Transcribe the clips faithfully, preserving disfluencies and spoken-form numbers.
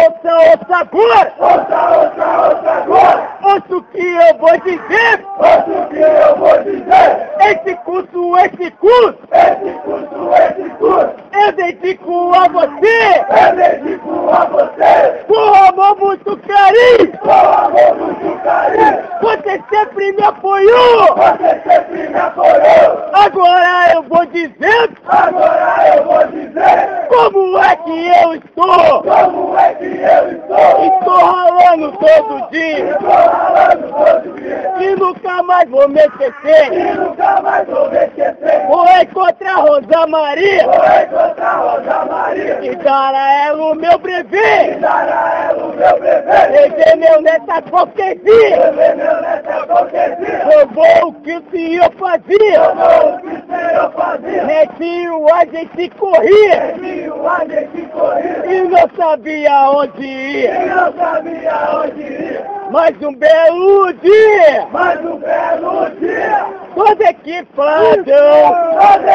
ouça, ouça agora! Ouça, ouça, ouça agora! Ouça o que eu vou dizer! Ouça o que eu vou dizer! Esse curso, esse curso, Esse curso, esse curso, eu dedico a você! eu dedico a você! Com amor, muito carinho! Com amor, muito carinho! Você sempre me apoiou! Você sempre me apoiou! Agora eu vou dizer Agora eu vou dizer como é que eu estou! como é que eu estou! Estou ralando todo dia! Estou ralando todo dia! E nunca mais vou me esquecer! E nunca mais vou me esquecer! Vou encontrar Rosa Maria! Vou encontrar Rosa Maria! E dar a ela o meu E brevet! dar a ela o meu bebê! Rever meu neto a hipocrisia! Rever meu neto a hipocrisia! Roubou o que o senhor fazia! Roubou o que o Senhor fazia! Netinho, a gente corria! Netinho, a gente corria! E não sabia onde ia! E não sabia onde ir! Mas um belo dia! Mas um belo dia! Todo equipado! Todo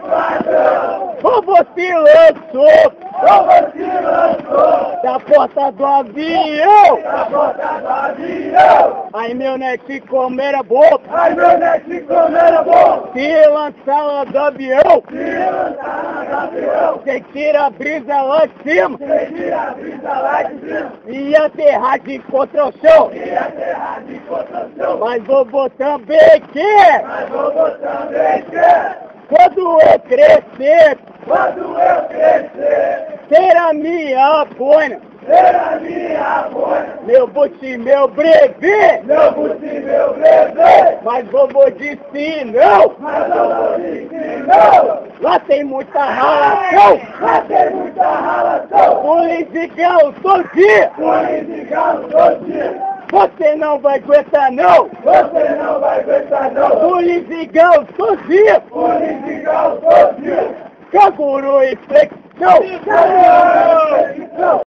equipado! O você lançou Como se lançou da porta do avião! da porta do avião! Aí meu netinho como era bom! Ai, meu neto como era bom! Se lançar do avião! Se lançar do avião! Você tira a brisa lá de cima! Você tira a brisa lá de cima! E aterrar de contra o chão! E aterrar de construção! Mas vovô também quer! Mas vovô também quer! Quando eu crescer, Quando eu crescer, ser a minha boina! ser a minha boina! Meu buti, meu brevet! Meu buti, meu bebê! Mas vovô disse não! Mas vovô disse não! Lá tem muita ralação! Lá tem muita ralação! Polizigão todo dia! Polizigão todo dia! Você não vai aguentar não! Você não vai aguentar não! Polizigão todo dia! Polizigão todo dia! Canguru e flexão! Cadê a reflexão?